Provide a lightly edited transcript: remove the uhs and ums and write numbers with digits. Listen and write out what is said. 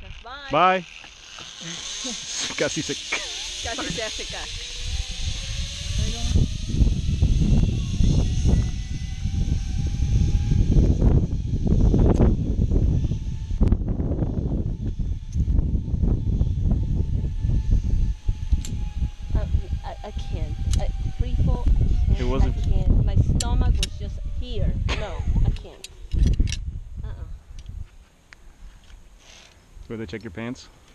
Bye. Bye. Casi se... Casi se hace acá. I can't. Free fall, I can't. It wasn't- I can't. My stomach was just here. No, I can't. Go to check your pants.